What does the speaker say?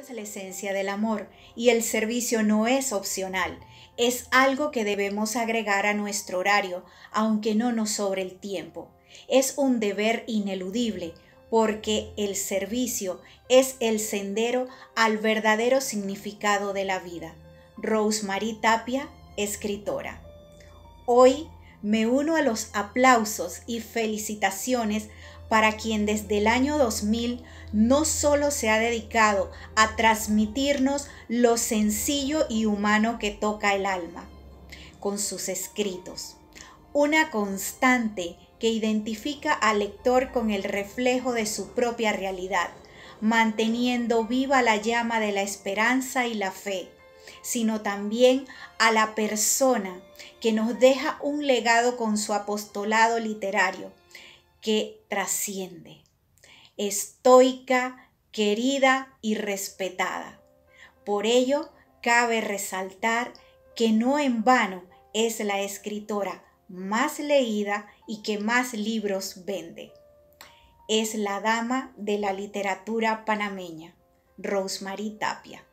es la esencia del amor y el servicio no es opcional, es algo que debemos agregar a nuestro horario, aunque no nos sobre el tiempo. Es un deber ineludible porque el servicio es el sendero al verdadero significado de la vida. Rosemary Tapia, escritora. Hoy me uno a los aplausos y felicitaciones para quien desde el año 2000 no solo se ha dedicado a transmitirnos lo sencillo y humano que toca el alma, con sus escritos, una constante que identifica al lector con el reflejo de su propia realidad, manteniendo viva la llama de la esperanza y la fe, sino también a la persona que nos deja un legado con su apostolado literario que trasciende, estoica, querida y respetada. Por ello, cabe resaltar que no en vano es la escritora más leída y que más libros vende. Es la dama de la literatura panameña, Rosemary Tapia.